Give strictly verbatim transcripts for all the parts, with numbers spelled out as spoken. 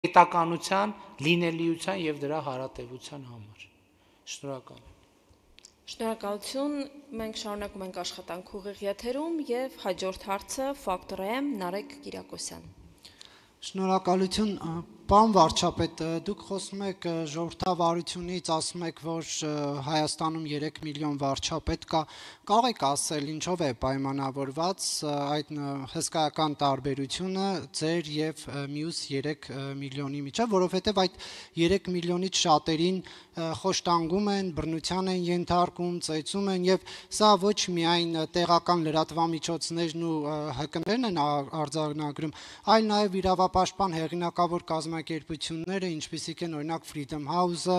պետականության լինելիության եւ դրա հարատեվության համար։ Շնորհակալ եմ։ Շնորհակալություն, մենք շարունակում ենք աշխատանք ուղիղ եթերում եւ հաջորդ հարցը Factor M Նարեկ Կիրակոսյան։ Շնորհակալություն, պարոն վարչապետ, դուք խոսում եք ժողովրդավարությունից, ասում եք, որ Հայաստանում երեք միլիոն վարչապետ կա, կարող եք ասել ինչով է պայմանավորված այդ հսկայական տարբերությունը ձեր եւ մյուս երեք միլիոնի միջեւ, որովհետեւ այդ երեք միլիոնից շատերին խոշտանգում են, բռնության են ենթարկում, ծեծում են եւ սա ոչ միայն տեղական լրատվամիջոցներն ու ՀԿ-ներն են արձանագրում, այլ նաեւ իրավապաշտպան հեղինակավոր կազմակերպությունները, ինչպիսիք են օրինակ Freedom House-ը,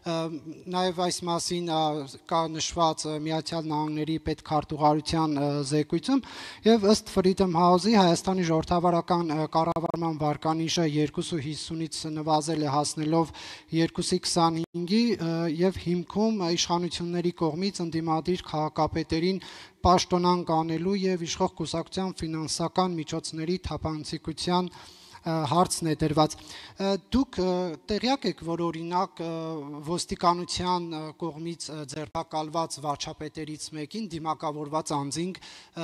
նաեւ այս մասին կա նշված Միացյալ Նահանգների պետքարտուղարության զեկույցում եւ ըստ Freedom House-ի Հայաստանի ժողովրդավարական կառավարման վարկանիշը երկուսը հիսունից նվազել է հասնելով երկուսի քսանհինգի եւ հիմքում իշխանությունների կողմից ընդդիմադիր քաղաքապետերին պաշտոնանկ անելու եւ իշխող կուսակցության ֆինանսական միջոցների թափանցիկության հարցն է դրված։ Դուք տեղյակ եք, որ օրինակ ոստիկանության կողմից ձերբակալված վարչապետերից մեկին դիմակավորված անձինք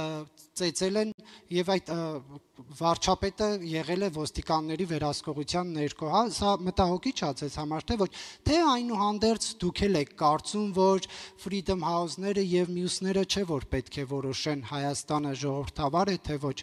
ծեծել են եւ այդ վարչապետը եղել է ոստիկանների վերահսկողության ներքո, հա, սա մտահոգիչ է ձեզ համար, թե ոչ, թե այնուհանդերձ դուք էլ եք կարծում, որ Freedom House-ները եւ մյուսները չէ որ պետք է որոշեն Հայաստանը ժողովրդավար է, թե ոչ։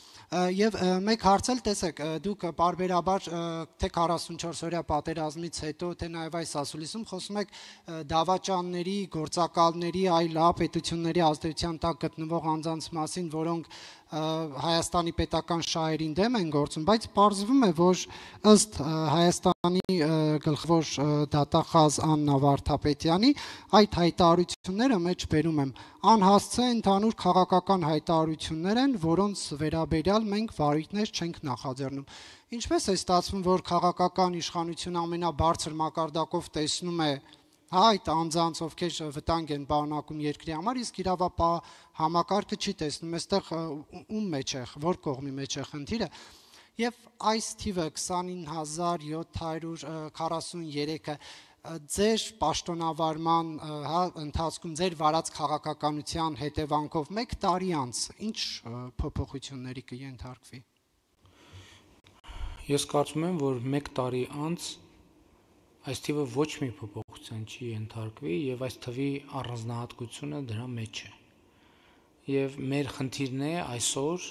Եվ մեկ հարց էլ տեսեք, դուք բարբերաբար թե քառասունչորս օրյա պատերազմից հետո, թե նաև այս ասուլիսում խոսում եք դավաճանների, գործակալների, այլ պետությունների ազդեցության տակ գտնվող անձանց մասին, որոնք Հայաստանի պետական շահերին դեմ են գործում, բայց պարզվում է, որ ըստ Հայաստանի գլխավոր դատախազ Աննա Վարդապետյանի այդ հայտարարությունները մեջ բերում եմ անհասցե ընդհանուր քաղաքական հայտարարություններ են, որոնց վերաբերյալ մենք վարույթներ չենք նախաձեռնում։ Ինչպես է ստացվում, որ քաղաքական իշխանությունը ամենաբարձր մակարդակով տեսնում է այդ անձանց, ովքեր վտանգ են պարունակում երկրի համար, իսկ իրավապահ համակարգը չի տեսնում, այստեղ ում մեջ է, որ կողմի մեջ է խնդիրը։ Եվ այս թիվը քսանինը հազար յոթ հարյուր քառասունյոթը ձեր պաշտոնավարման ընթացքում ձեր վարած քաղաքականության հետևանքով մեկ տարի անց ինչ փոփոխությունների կենթարկվի։ Ես կարծում եմ, որ մեկ տարի անց այս թիվը ոչ մի փոփոխություն չի ենթարկվի եւ այս թվի առանձնահատկությունը դրա մեջ է։ Եվ մեր խնդիրն է այսօր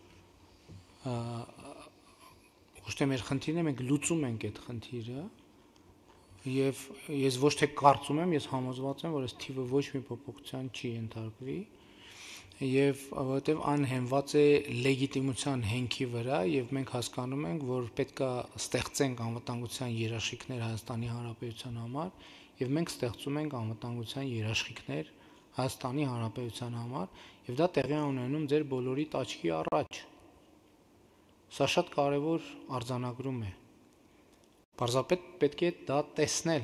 ոչ թե մեր խնդիրն է, մենք լուծում ենք այդ խնդիրը եւ ես ոչ թե կարծում եմ, ես համոզված եմ, որ այս թիվը ոչ մի փոփոխություն չի ենթարկվի եւ որովհետեւ անհենված է լեգիտիմության հենքի վրա եւ մենք հասկանում ենք, որ պետքա ստեղծենք անվտանգության երաշխիքներ Հայաստանի Հանրապետության համար եւ մենք ստեղծում ենք անվտանգության երաշխիքներ Հայաստանի Հանրապետության համար եւ դա տեղի ունենում ձեր բոլորի աչքի առաջ։ Սա շատ կարեւոր արձանագրում է։ Պարզապես պետք է դա տեսնել։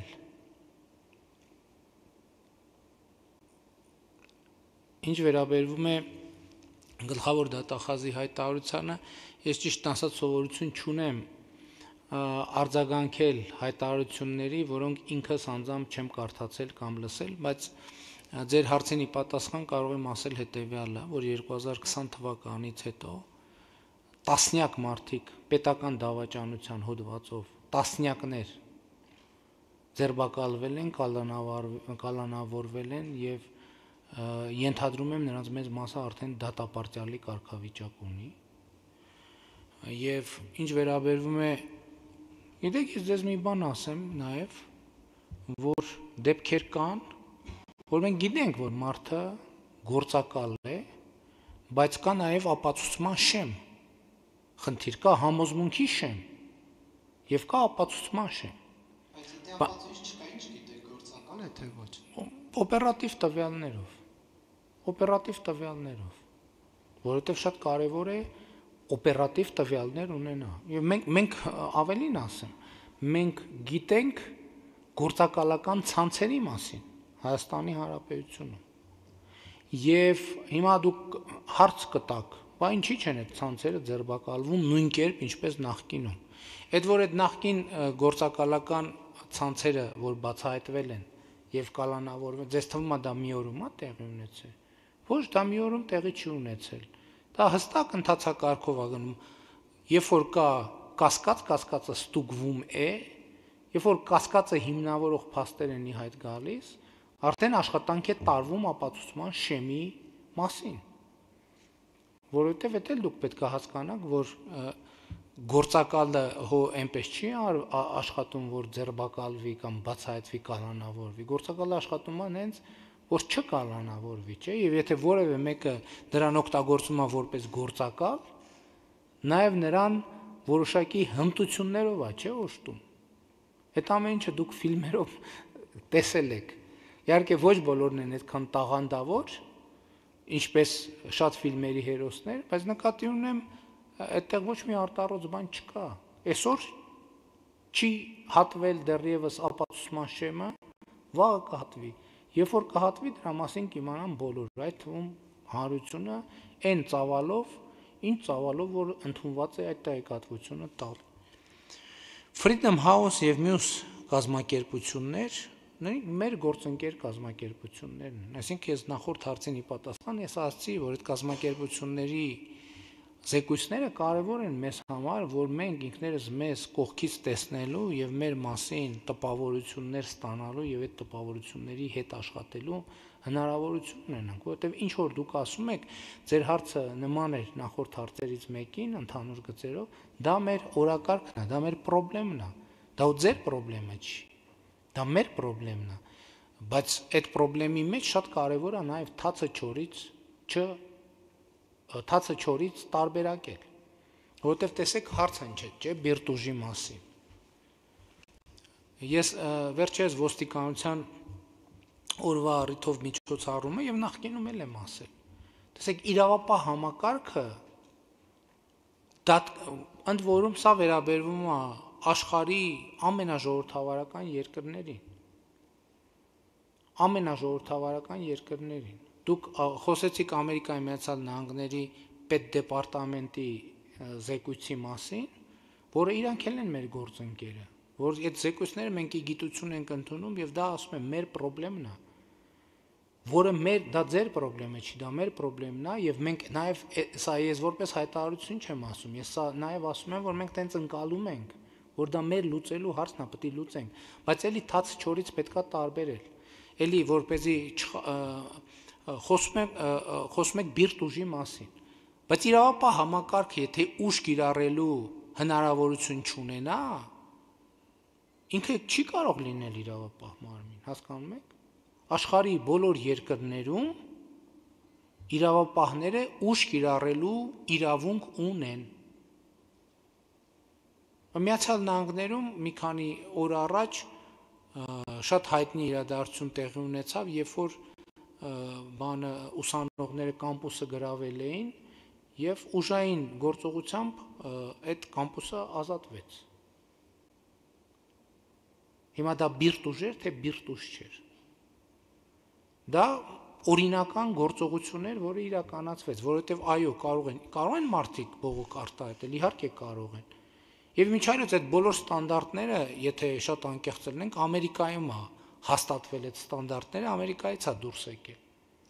Ինչ վերաբերվում է գլխավոր դատախազի հայտարարությանը, ես ճիշտ ասած սովորություն չունեմ արձագանքել հայտարարությունների, որոնք ինքս անձամբ չեմ կարդացել կամ լսել, բայց ձեր հարցին ի պատասխան կարող եմ ասել հետեւյալը, որ երկու հազար քսան թվականից հետո տասնյակ մարդիկ պետական դավաճանության հոդվածով տասնյակներ ձերբակալվել են, կալանավորվել են եւ ենթադրում եմ նրանց մեծ մասը արդեն դատապարտյալի կարգավիճակ ունի եւ ինչ վերաբերվում է գիտեք ես ձեզ մի բան ասեմ նաեւ որ դեպքեր կան որ մենք գիտենք որ մարդը գործակալ է բայց կա նաեւ ապացուցման շեմ խնդիր կա համոզմունքի շեմ եւ կա ապացուցման շեմ բայց դա ապացույց չկա ինչ գիտեք գործակալ է թե ոչ օպերատիվ տվյալներով օպերատիվ տվյալներով, որովհետև շատ կարևոր է օպերատիվ տվյալներ ունենալ։ Եվ մենք մենք ավելին ասեմ, մենք գիտենք գործակալական ցանցերի մասին Հայաստանի Հանրապետությունում։ Եվ հիմա դուք հարց կտաք, բա ինչի՞ չեն այդ ցանցերը ձերբակալվում նույն կերպ ինչպես նախկինում։ Այդ որ այդ նախկին գործակալական ցանցերը, որ բացահայտվել են եւ կալանավորվել, ձեզ թվում է դա մի օրում է տեղի ունեցել։ Ոչ, դա մի օրում տեղի չի ունեցել։ Դա հստակ ընթացակարգով է գնում։ Երբ որ կա կասկած, կասկածը ստուգվում է, երբ որ կասկածը հիմնավորող փաստեր են ի հայտ գալիս, արդեն աշխատանք է տարվում ապացուցման շեմի մասին։ Որովհետև էդ էլ դուք պետք է հասկանաք, որ գործակալը հո այնպես չի աշխատում, որ ձերբակալվի կամ բացահայտվի, կալանավորվի։ Գործակալը աշխատում է հենց, որ չկալանավորվի, չէ՞, եւ եթե որևէ մեկը դրան օգտագործում է որպես գործակալ, նաեւ նրան որոշակի հմտություններով է, չէ՞, օժտում։ Այդ ամեն ինչը դուք ֆիլմերով տեսել եք։ Իհարկե ոչ բոլորն են այդքան տաղանդավոր, ինչպես շատ ֆիլմերի հերոսներ, բայց նկատի ունեմ, այդտեղ ոչ մի արտառոց բան չկա։ Այսօր չի հատվել դեռևս ապացուցման շեմը, վաղը կհատվի։ Երբ որ կհատվի, դրա մասին կիմանան բոլորը, այդ թվում հանրությունը այն ծավալով, ինչ ծավալով, որ ընդունված է այդ տեղեկատվությունը տալ։ Freedom House եւ մյուս կազմակերպություններ, մեր գործընկեր կազմակերպություններն են։ Այսինքն ես նախորդ հարցին ի պատասխան ես ասացի, որ այդ կազմակերպությունների զեկույցները կարևոր են մեզ համար, որ մենք ինքներս մեզ կողքից տեսնելու եւ մեր մասին տպավորություններ ստանալու եւ այդ տպավորությունների հետ աշխատելու հնարավորություն ունենանք, որովհետեւ ինչ որ դուք ասում եք, ձեր հարցը նման էր նախորդ հարցերից մեկին, ընդհանուր գծերով, դա մեր օրակարգն է, դա մեր խնդիրն է, դա ու ձեր խնդիրը չի, դա մեր խնդիրն է, բայց այդ խնդրի մեջ շատ կարևոր է նաեւ թացը չորից չ թացը չորից տարբերակել, որովհետև տեսեք հարց հնչեց, չէ, բիրտուժի մասին։ Ես վերջերս ոստիկանության օրվա առիթով միջոցառումը եւ նախկինում էլ եմ ասել։ Տեսեք, իրավապահ համակարգը դա ընդ որում սա վերաբերվում է աշխարհի ամենաժողովրդավարական երկրներին։ Ամենաժողովրդավարական երկրներին։ Դուք խոսեցիք Ամերիկայի Միացյալ Նահանգների պետդեպարտամենտի զեկույցի մասին, որը իրանք էլ են մեր գործընկերը, որ այդ զեկույցները մենք ի գիտություն ենք ընդունում եւ դա ասում եմ մեր խնդիրն է, որը մեր դա ձեր խնդիրը չի, դա մեր խնդիրն է եւ մենք նաեւ սա ես որպես հայտարարություն չեմ ասում, ես սա նաեւ ասում եմ, որ մենք տենց ընկալում ենք, որ դա մեր լուծելու հարցն է, պետք է լուծենք, բայց էլի թաց չորից պետքա տարբերել, էլի որպեսզի խոսում եմ խոսում եք բիրտ ուժի մասին, բայց իրավապահ համակարգը եթե ուժ կիրառելու հնարավորություն չունենա, ինքը չի կարող լինել իրավապահ մարմին, հասկանում եք։ Աշխարհի բոլոր երկրներում իրավապահները ուժ կիրառելու իրավունք ունեն։ Միացյալ Նահանգներում մի քանի օր առաջ շատ հայտնի իրադարձություն տեղի ունեցավ, երբ որ բանը ուսանողները կամպուսը գրավել էին եւ ուժային գործողությամբ այդ կամպուսը ազատվեց։ Հիմա դա բիրտ ուժ էր, թե բիրտ ուժ չէր։ Դա օրինական գործողություն էր, որը իրականացվեց, որովհետեւ այո, կարող են, կարող են մարդիկ բողոք արտահայտել, իհարկե կարող են։ Եվ մինչ այլոց այդ բոլոր ստանդարտները, եթե շատ անկեղծ լինենք, Ամերիկայում է հաստատվել այդ ստանդարտները, Ամերիկայից է դուրս եկել։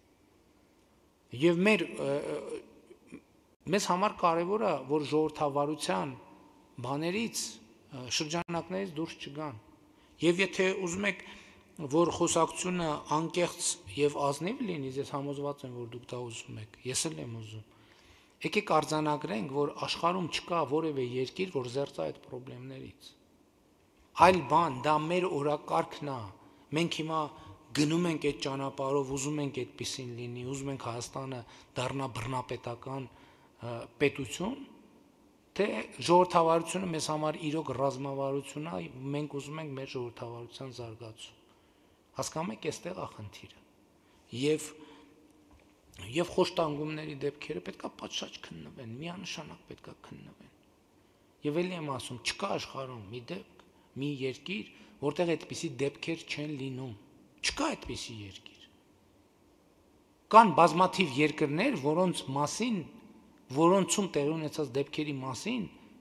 Եվ մեր մեզ համար կարևոր է, որ ժողովրդավարության բաներից, շրջանակներից դուրս չգան։ Եվ եթե ուզում եք, որ խոսակցությունը անկեղծ եւ ազնիվ լինի, ես համոզված եմ, որ դուք դա ուզում եք, ես էլ եմ ուզում։ Եկեք արձանագրենք, որ աշխարհում չկա որևէ երկիր, որ զերծ է այդ խնդիրներից։ Այլ բան, դա մեր օրակարգն է։ Մենք հիմա գնում ենք այդ ճանապարհով, ուզում ենք այդպեսին լինի, ուզում ենք Հայաստանը դառնա բռնապետական պետություն, թե ժողովրդավարությունը մեզ համար իրոք ռազմավարություն է, մենք ուզում ենք մեր ժողովրդավարության զարգացում։ Հասկանում եք, այստեղ է խնդիրը։ Եվ եւ խոշտանգումների դեպքերը պետքա պատշաճ քննվեն, միանշանակ պետքա քննվեն։ Եվ ելի եմ ասում, չկա աշխարհում մի դեպք, մի երկիր, որտեղ այդպիսի դեպքեր չեն լինում։ Չկա այդպիսի երկիր։ Կան բազմաթիվ երկրներ, որոնց մասին, որոնցում տեղի ունեցած դեպքերի մասին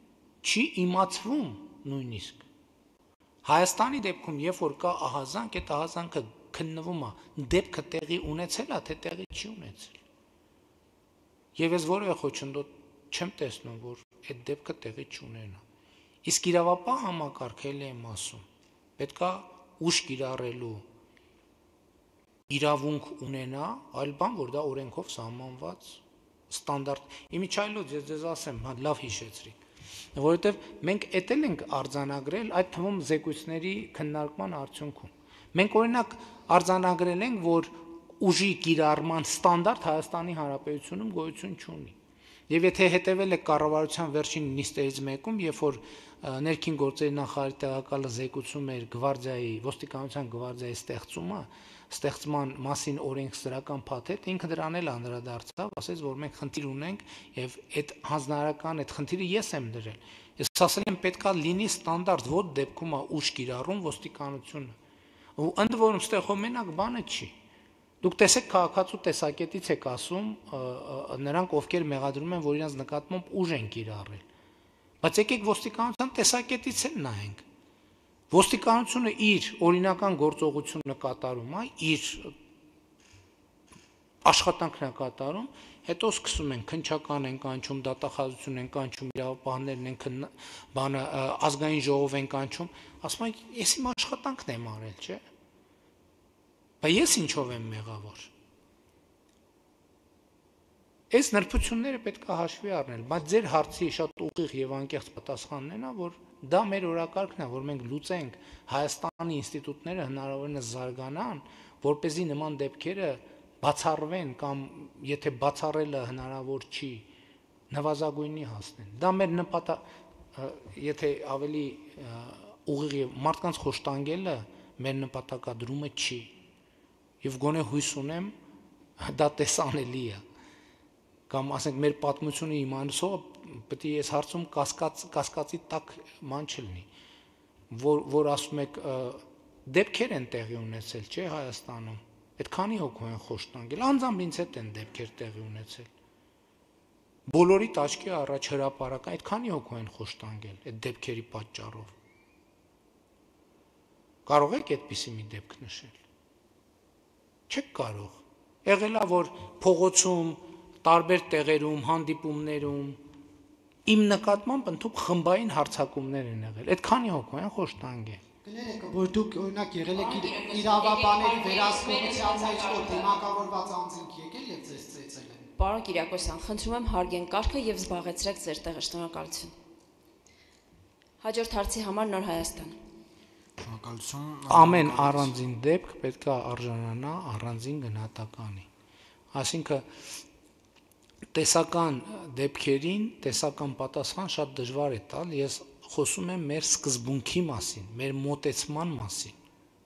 չի իմացվում նույնիսկ։ Հայաստանի դեպքում, երբ որ կա ահազանգ, այդ ահազանգը քննվում է, դեպքը տեղի ունեցել է, թե տեղի չի ունեցել։ Եվ ես որևէ խոչընդոտ չեմ տեսնում, որ այդ դեպքը տեղի չունենա։ Իսկ իրավապահ համակարգը էլ եմ ասում, պետք է ուշ կիրառելու իրավունք ունենա, այլ բան, որ դա օրենքով սահմանված ստանդարտ։ Իմիջայլոց ես ձեզ ասեմ, լավ հիշեցրիք, որովհետև մենք էդ էլ ենք արձանագրել այդ թվում զեկույցների քննարկման արդյունքում։ Մենք օրինակ արձանագրել ենք, որ ուժի կիրառման ստանդարտ Հայաստանի Հանրապետությունում գոյություն չունի։ Եվ եթե հետևել եք կառավարության վերջին նիստերից մեկում, երբ որ ներքին գործերի նախարարի տեղակալը զեկուցում էր գվարդիայի, ոստիկանության գվարդիայի ստեղծումը, ստեղծման մասին օրենսդրական փաթեթ, ինքը դրան էլ անդրադարձավ, ասեց, որ մենք խնդիր ունենք եւ այդ հանձնարարական այդ խնդիրը ես եմ դրել։ Ես ասել եմ պետքա լինի ստանդարտ, որ դեպքում է ուժ կիրառում ոստիկանությունը։ Ու ընդ որում ստեղով մենակ բանը չի։ Դուք տեսեք քաղաքացու տեսակետից եք ասում նրանք ովքեր մեղադրում են, որ իրենց նկատմամբ ուժ են կիրառել։ Բայց եկեք ոստիկանության տեսակետից էլ նայենք։ Ոստիկանությունը իր օրինական գործողությունը կատարում է, իր աշխատանքն է կատարում, հետո սկսում են քննչական են կանչում, դատախազություն են կանչում, իրավապահներն են բանը ազգային ժողով են կանչում, ասում են, ես իմ աշխատանքն եմ արել, չէ՞։ Բայց ես ինչով եմ մեղավոր։ Այս նրբությունները պետք է հաշվի առնել, բայց ձեր հարցի շատ ուղիղ եւ անկեղծ պատասխանն է, որ դա մեր օրակարգն է, որ մենք լուծենք Հայաստանի ինստիտուտները հնարավորինս զարգանան, որպեսզի նման դեպքերը բացառվեն կամ եթե բացառելը հնարավոր չի, նվազագույնի հասնեն։ Դա մեր նպատակ, եթե ավելի ուղիղ եւ մարդկանց խոշտանգելը մեր նպատակադրումը չի։ Եվ գոնե հույս ունեմ դա տեսանելի է։ Կամ ասենք մեր պատմությունը իմանալով պետք է ես հարցում կասկած կասկածի տակ ման չլինի, որ որ ասում եք դեպքեր են տեղի ունեցել, չէ, Հայաստանում։ Այդքանի հոգու են խոշտանգել, անձամբ ինձ հետ են դեպքեր տեղի ունեցել։ Բոլորի տաճկի առաջ հրապարական այդքանի հոգու են խոշտանգել այդ դեպքերի պատճառով։ Կարող եք այդպիսի մի դեպք նշել։ Չեք կարող։ Եղել է, որ փողոցում, տարբեր տեղերում, հանդիպումներում իմ նկատմամբ ընդհանուր խմբային հարձակումներ են եղել։ Այդքանի հոգու են խոշտանգել։ Կներեք, որ դուք օրինակ եղել եք իրավաբանների վերահսկողության մեջ, որ դիմակավորված անձինք եկել եւ ձեզ ծեծել են։ Պարոն Կիրակոսյան, խնդրում եմ հարգեն կարգը եւ զբաղեցրեք ձեր տեղը, շնորհակալություն։ Հաջորդ հարցի համար Նոր Հայաստան։ Շնորհակալություն։ Ամեն առանձին դեպք պետք է արժանանա առանձին գնահատականի։ Այսինքն տեսական դեպքերին տեսական պատասխան շատ դժվար է տալ, ես խոսում եմ մեր սկզբունքի մասին, մեր մոտեցման մասին։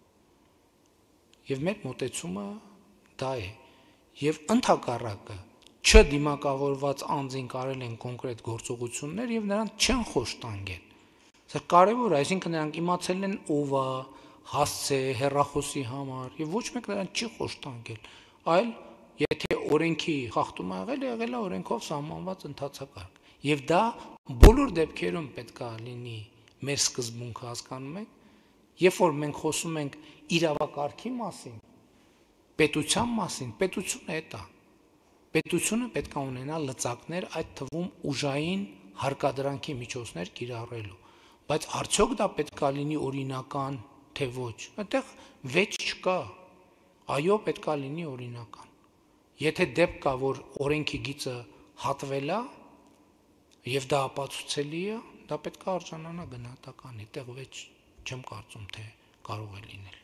Եվ մեր մոտեցումը դա է։ Եվ ընդհակառակը չդիմակավորված անձին կարել են կոնկրետ գործողություններ եւ նրանց չեն խոշտանգել։ Սա կարևոր է, այսինքն նրանք իմացել են ով է, հասցե, հեռախոսի համար եւ ոչ մեկ նրանց չի խոշտանգել, այլ եթե օրենքի խախտում ա եղել, եղել է օրենքով սահմանված ընթացակարգ։ Եվ դա բոլոր դեպքերում պետք է լինի մեր սկզբունքը, հասկանում եք, երբ որ մենք խոսում ենք իրավակարգի մասին, պետության մասին, պետությունը է դա։ Պետությունը պետք է ունենա լծակներ, այդ թվում ուժային հարկադրանքի միջոցներ կիրառելու։ Բայց արդյոք դա պետք է լինի օրինական, թե ոչ։ Այդտեղ վեճ չկա։ Այո, պետք է լինի օրինական։ Եթե դեպք կա, որ օրենքի գիծը հատվել է եւ դա ապացուցելի է, դա պետք է արժանանա գնահատականի, այդտեղ վեճ չեմ կարծում, թե կարող է լինել։